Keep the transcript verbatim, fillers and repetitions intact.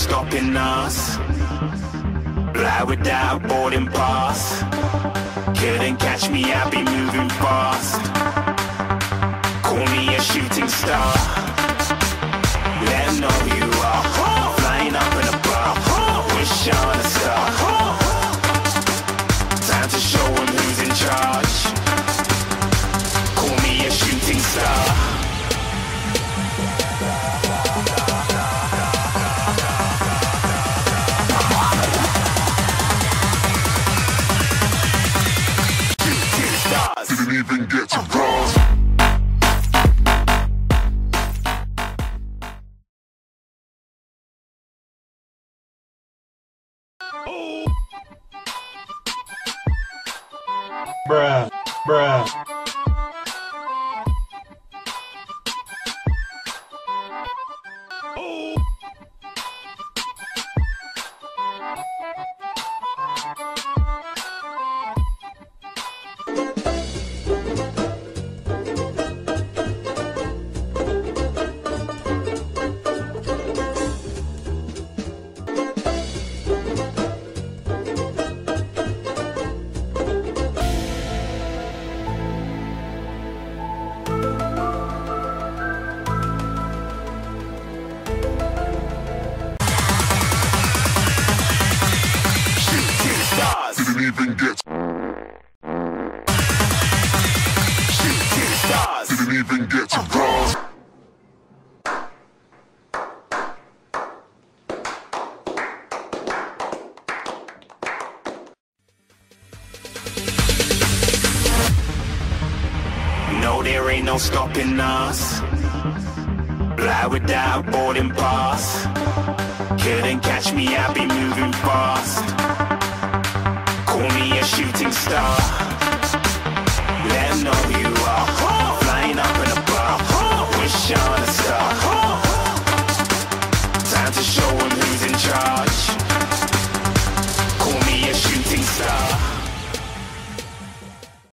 stopping us. Fly without boarding pass. Couldn't catch me, I'll be moving fast. Call me a shooting star. Let 'em know who you are. Flying up in a bar. Wish on a star. Time to show 'em who's in charge. Call me a shooting star. Didn't even get to cross. Oh. Bruh, bruh. Oh. Didn't even get Shooting stars. Didn't even get to cross. No, there ain't no stopping us. Fly without boarding pass. Couldn't catch me, I'll be moving fast.